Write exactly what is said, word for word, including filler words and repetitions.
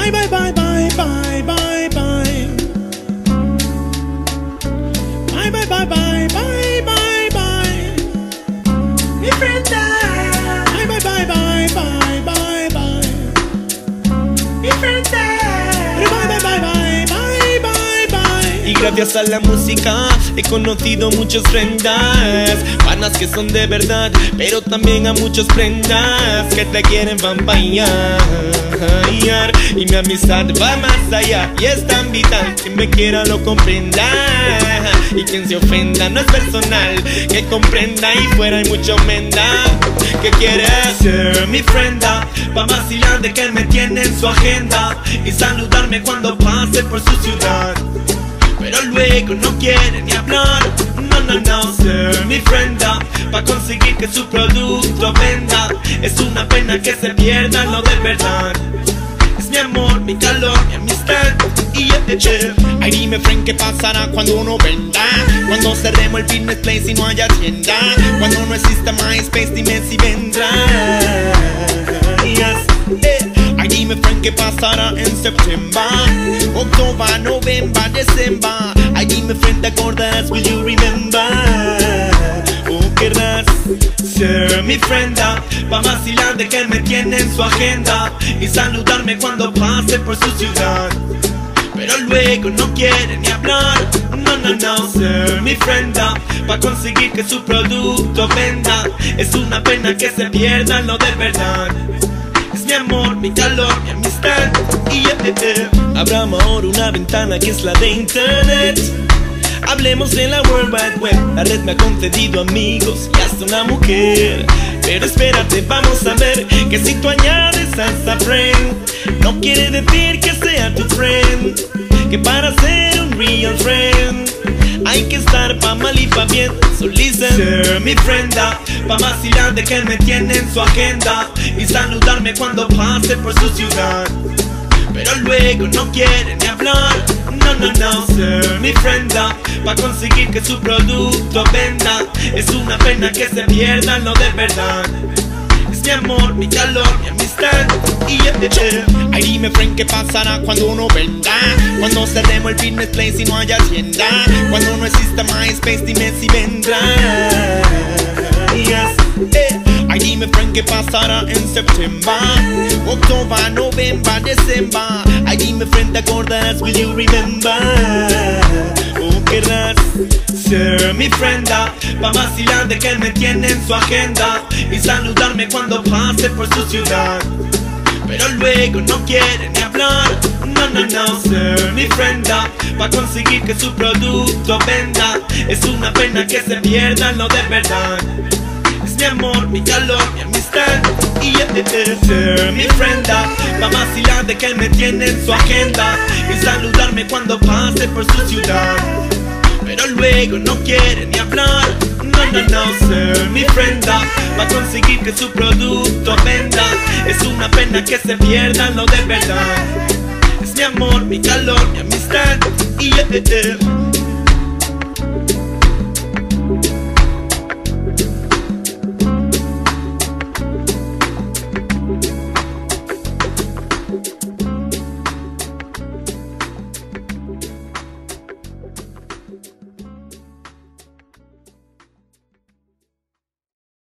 Bye, bye, bye, bye, bye, bye, bye. Bye, bye, bye, bye, bye, bye, bye. Mi frenda. Bye, bye, bye, bye, bye, bye, bye. Mi frenda. Bye, bye, bye, bye, bye, bye, bye. Y gracias a la música he conocido muchos frendas, panas que son de verdad, pero también a muchos prendas que te quieren vampyhar. Y mi amistad va más allá y es tan vital, quien me quiera lo comprenda. Y quien se ofenda no es personal, que comprenda y fuera hay mucho menda. Que quiere ser mi frenda, pa' vacilar de que me tiene en su agenda y saludarme cuando pase por su ciudad. Pero luego no quiere ni hablar, no, no, no. Ser mi frenda, pa' conseguir que su producto venda. Es una pena que se pierda lo de verdad. Es mi amor, mi calor, mi amistad. Y yeah, yeah. Ay, dime, friend, ¿qué pasará cuando uno venda? Cuando cerremos el business place y no haya tienda. Cuando no exista MySpace, dime si vendrá. Yes, eh. Ay, dime, friend, ¿qué pasará en septiembre? Octubre, November, December. Ay, dime, friend, ¿te acordas? Will you remember? ¿O querrás ser mi frenda, pa' vacilar de que me tiene en su agenda y saludarme cuando pase por su ciudad? Pero luego no quiere ni hablar, no, no, no. Ser mi frenda, pa' conseguir que su producto venda. Es una pena que se pierda lo de verdad. Es mi amor, mi calor, mi amistad. Y yeah, yeah. Abramos ahora una ventana que es la de internet. Hablemos de la World Wide Web. La red me ha concedido amigos y hasta una mujer. Pero espérate, vamos a ver que si tú añades a esa friend, no quiere decir que sea tu friend. Que para ser un real friend hay que estar pa' mal y pa' bien. So listen. Ser mi frenda, pa' vacilar de que me tiene en su agenda y saludarme cuando pase por su ciudad. Pero luego no quiere ni hablar, no, no, no. Ser mi frenda, pa' conseguir que su producto venda. Es una pena que se pierda lo de verdad. Es mi amor, mi calor, mi amistad. Y yeah, yeah. Ay, dime, friend, ¿qué pasará cuando uno venda? Cuando cerremos el business place y no haya tienda. Cuando no exista MySpace, dime si vendrá. Yes, eh. Ay, dime, friend, ¿qué pasará en septiembre? Octubre, November, December. Ay, dime, friend, ¿te acordas? Will you remember? ¿O querrás ser mi frenda, pa' vacilar de que me tiene en su agenda y saludarme cuando pase por su ciudad? Pero luego no quiere ni hablar, no, no, no. Ser mi frenda, pa' conseguir que su producto venda. Es una pena que se pierda lo de verdad. Es mi amor, mi calor, mi amistad. Y yeah, yeah. Ser mi frenda, pa' vacilar de que me tiene en su agenda y saludarme cuando pase por su ciudad. Pero luego no quiere ni hablar, no, no, no. Ser mi frenda, pa' conseguir que su producto venda. Es una pena que se pierda lo de verdad. Es mi amor, mi calor, mi amistad. Y yeah, yeah.